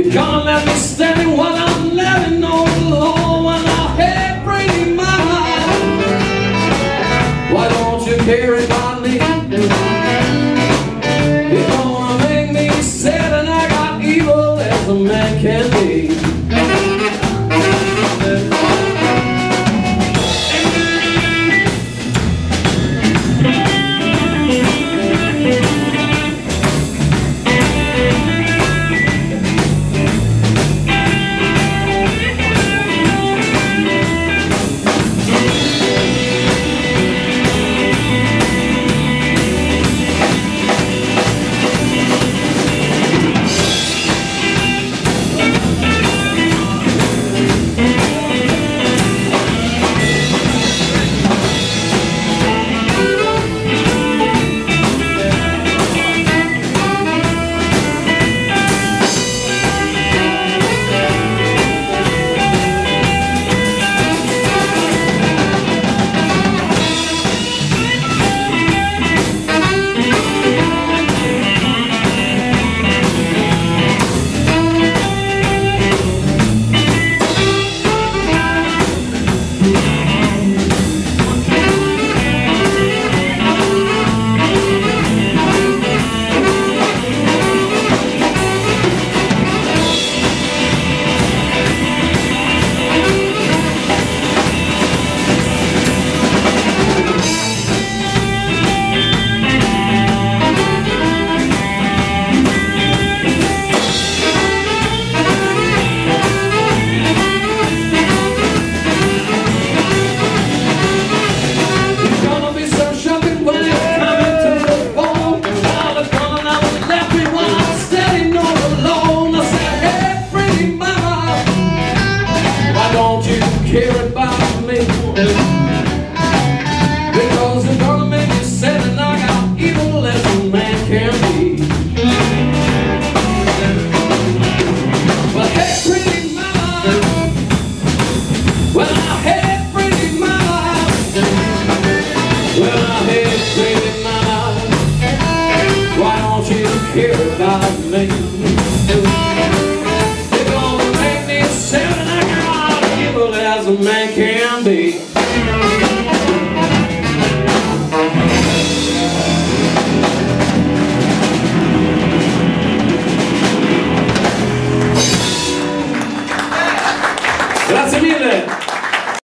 Gonna let me standing while I'm letting all alone. When I hate pretty mama, why don't you care about me? You're gonna make me sad, and I got evil as a man can be. Care about me, because they're gonna make you sad, and I got evil as a man can be. But hey, pretty mama, well, I hate pretty mama, well, I hate pretty mama, why don't you care about me?